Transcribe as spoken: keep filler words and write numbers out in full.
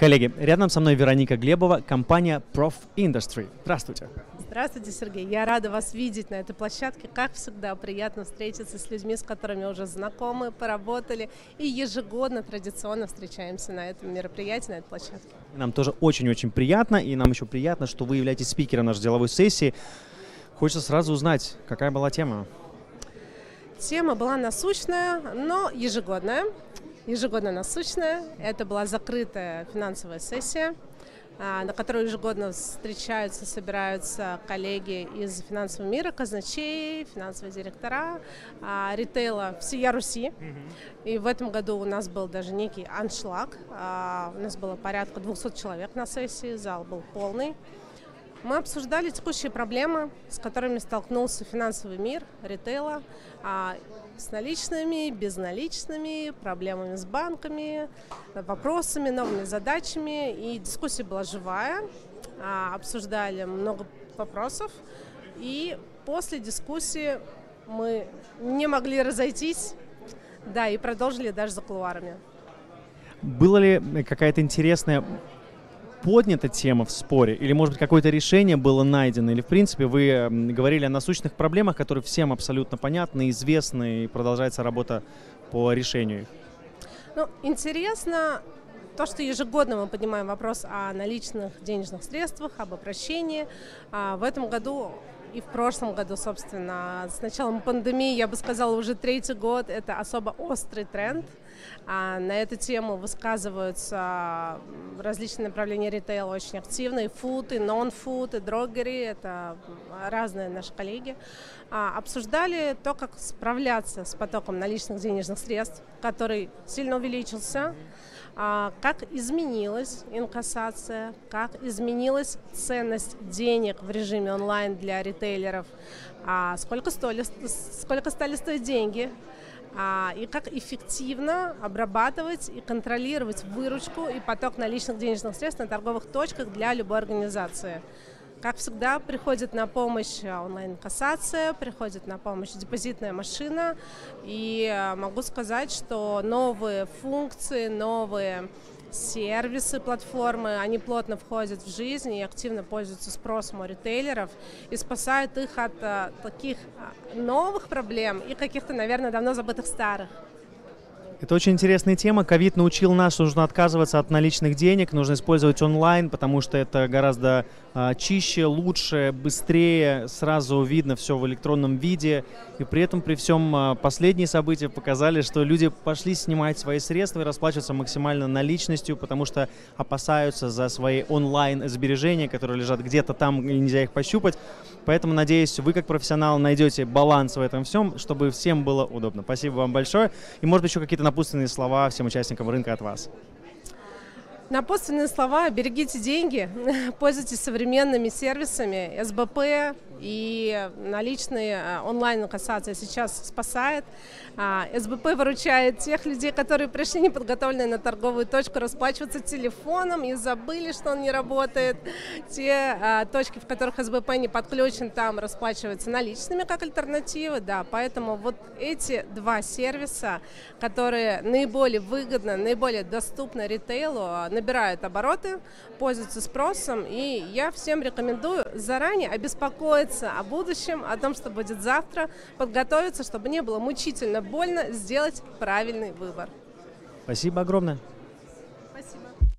Коллеги, рядом со мной Вероника Глебова, компания Prof Industry. Здравствуйте. Здравствуйте, Сергей. Я рада вас видеть на этой площадке. Как всегда, приятно встретиться с людьми, с которыми уже знакомы, поработали. И ежегодно традиционно встречаемся на этом мероприятии, на этой площадке. Нам тоже очень-очень приятно, и нам еще приятно, что вы являетесь спикером нашей деловой сессии. Хочется сразу узнать, какая была тема? Тема была насущная, но ежегодная. Ежегодно насущная. Это была закрытая финансовая сессия, на которой ежегодно встречаются, собираются коллеги из финансового мира, казначеи, финансовые директора, ритейла всея Руси. Mm-hmm. И в этом году у нас был даже некий аншлаг. У нас было порядка двухсот человек на сессии, зал был полный. Мы обсуждали текущие проблемы, с которыми столкнулся финансовый мир ритейла, с наличными, безналичными, проблемами с банками, вопросами, новыми задачами. И дискуссия была живая, обсуждали много вопросов. И после дискуссии мы не могли разойтись, да, и продолжили даже за кулуарами. Была ли какая-то интересная поднята тема в споре, или, может быть, какое-то решение было найдено, или, в принципе, вы говорили о насущных проблемах, которые всем абсолютно понятны, известны, и продолжается работа по решению их? Ну, интересно то, что ежегодно мы поднимаем вопрос о наличных денежных средствах, об обращении. В этом году и в прошлом году, собственно, с началом пандемии, я бы сказала, уже третий год, это особо острый тренд. А на эту тему высказываются различные направления ритейла очень активно, и фуд, и нон-фуд, и дрогери, это разные наши коллеги. А, обсуждали то, как справляться с потоком наличных денежных средств, который сильно увеличился, а, как изменилась инкассация, как изменилась ценность денег в режиме онлайн для ритейлеров, а, сколько, стоили, сколько стали стоить деньги, а, и как эффективно обрабатывать и контролировать выручку и поток наличных денежных средств на торговых точках для любой организации. Как всегда, приходит на помощь онлайн-кассация, приходит на помощь депозитная машина. И могу сказать, что новые функции, новые сервисы, платформы, они плотно входят в жизнь и активно пользуются спросом у ритейлеров и спасают их от а, таких новых проблем и каких-то, наверное, давно забытых старых. Это очень интересная тема. Ковид научил нас, что нужно отказываться от наличных денег, нужно использовать онлайн, потому что это гораздо а, чище, лучше, быстрее, сразу видно все в электронном виде. И при этом, при всем, а, последние события показали, что люди пошли снимать свои средства и расплачиваться максимально наличностью, потому что опасаются за свои онлайн-сбережения, которые лежат где-то там, и нельзя их пощупать. Поэтому, надеюсь, вы как профессионал найдете баланс в этом всем, чтобы всем было удобно. Спасибо вам большое. И, может быть, еще какие-то напутственные слова всем участникам рынка от вас. Напутственные слова: берегите деньги, пользуйтесь современными сервисами. эс бэ пэ и наличные онлайн-инкассация сейчас спасает. эс бэ пэ выручает тех людей, которые пришли неподготовленные на торговую точку расплачиваться телефоном и забыли, что он не работает. Те а, точки, в которых эс бэ пэ не подключен, там расплачиваются наличными как альтернативы. Да, поэтому вот эти два сервиса, которые наиболее выгодно, наиболее доступны ритейлу, набирают обороты, пользуются спросом. И я всем рекомендую заранее обеспокоиться о будущем, о том, что будет завтра, подготовиться, чтобы не было мучительно больно, сделать правильный выбор. Спасибо огромное. Спасибо.